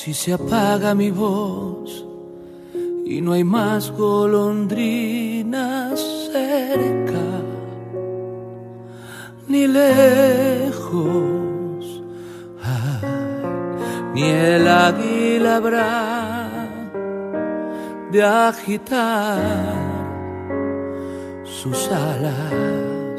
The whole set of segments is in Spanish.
Si se apaga mi voz y no hay más golondrinas cerca ni lejos, ni el águila habrá de agitar sus alas.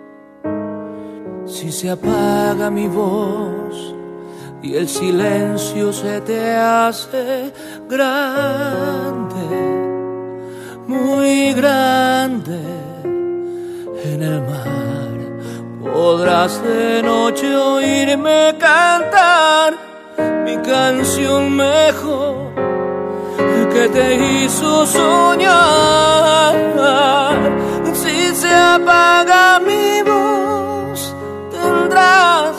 Si se apaga mi voz y el silencio se te hace grande, muy grande en el mar, podrás de noche oírme cantar mi canción mejor que te hizo soñar. Si se apaga mi voz, tendrás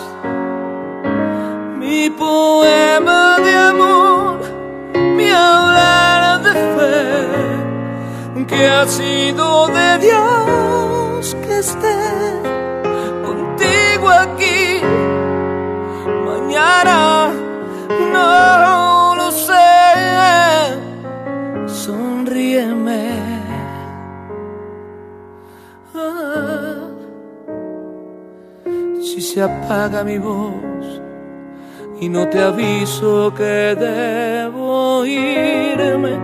mi poema de amor, mi hablar de fe, que ha sido de Dios que esté contigo aquí. Mañana no lo sé, sonríeme. Si se apaga mi voz y no te aviso que debo irme,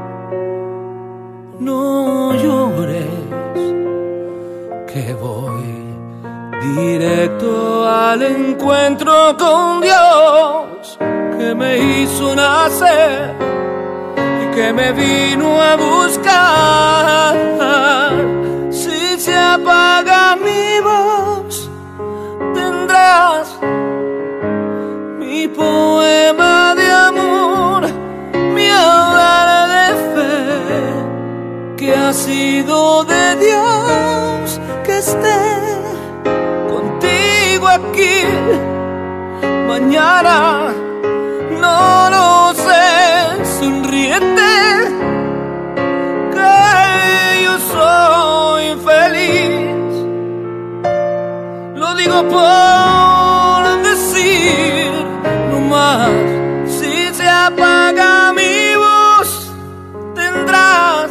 no llores, que voy directo al encuentro con Dios, que me hizo nacer y que me vino a buscar. Si se apaga mi voz, tendrás mi poema de amor, mi hablar de fe, que ha sido de Dios que esté contigo aquí. Mañana no lo sé, sonríete, que yo soy feliz. Lo digo por decir nomás. Si se apaga mi voz, tendrás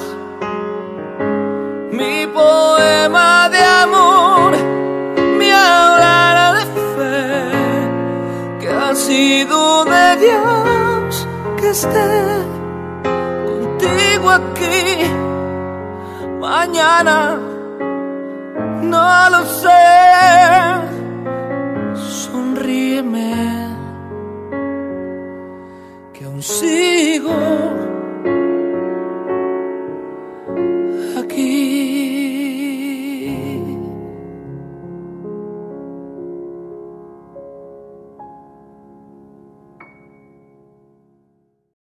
mi poema de amor, mi hablar de fe, que ha sido de Dios que esté contigo aquí. Mañana no lo sé, sonríeme.